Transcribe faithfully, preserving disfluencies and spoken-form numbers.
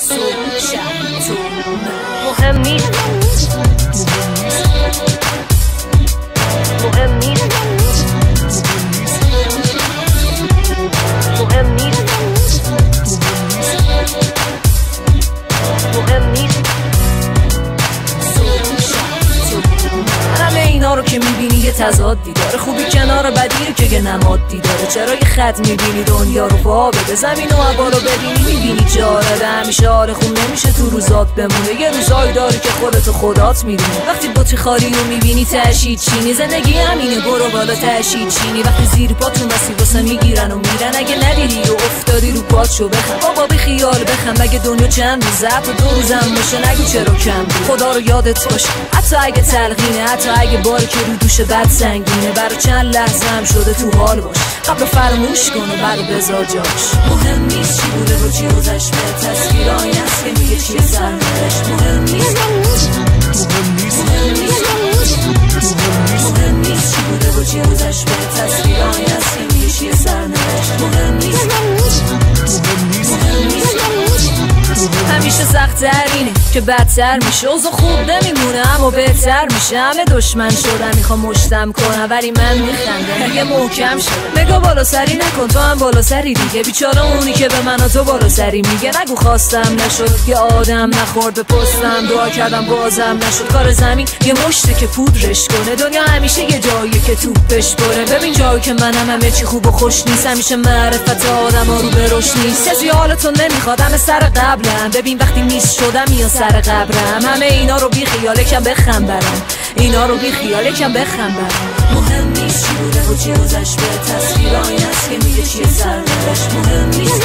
صبح شب تو مهم نیست، مهم نیست، مهم نیست، مهم نیست. همه اینا رو که میبینی یه تضادی داره، خوبی کنار بدی رو که یه نمادی داره. چرا یه خط میبینی دنیا رو پا بده، زمین و هوا رو ببینی میبینی جاره همیشه آره خون نمیشه تو روزات بمونه. یه روزایی داری که خودتو خدات میدونی، وقتی بطری خالی رو میبینی تشید چینی. زندگی همینه برو بالا تشید چینی، وقتی زیر پات رو مسیر واسه میگیرن و میرن. اگه ندیدی و افتادی رو پات شو بخم بابا بی خیال بخم، مگه دنیا چند روزه و دو روزم باشه. نگو چرا کم خدا رو یادت باشه، حتی اگه تلقینه، حتی اگه باری که رو دوش بد سنگینه. برای چند لحظه هم شده تو حال باش، قبل فراموش کن و برای بذار جاش. مهم نیست چی بوده و چی گذشت، به تصویرایی هست که میگه چیه سرنوشت. مهم نیست، مهم نیست، مهم نیست، مهم نیست چی بوده و چی گذشت، به تصویرایی هست که میگه چیه سرنوشت. مهم نیست، مهم نیست، مهم نیست. همیشه سخت ترینه که بدتر میشه، اوضاع خوب نمیمونه اما بهتر میشه. همه دشمن شدن میخوام مشتم کنم ولی من میخندم دیگه محکم شدم. نگاه بالا سری نکن تو هم بالا سری دیگه، بیچاره اونی که به من و تو بالا سری میگه. نگو خواستم نشد یه آدم نخورد به پستم، دعا کردم بازم نشد. کار زمین یه مشته که پودرش کنه، دنیا همیشه یه جایی که توپش بره. ببین جایی که منم همه چی خوب و خوش نیست، همیشه معرفت آدم ها رو به رشد نیست. کسی حالتون نمیخواد همه سر قبلم، ببین وقتی نیست شدم یا سر قبرم. همه اینا رو بی خیال کم بخم برم، اینا رو بی خیال کم بخم برم. مهم نیست چی بوده و چی گذشت، به تصویرایی هست که میگه چیه سرنوشت. مهم نیست،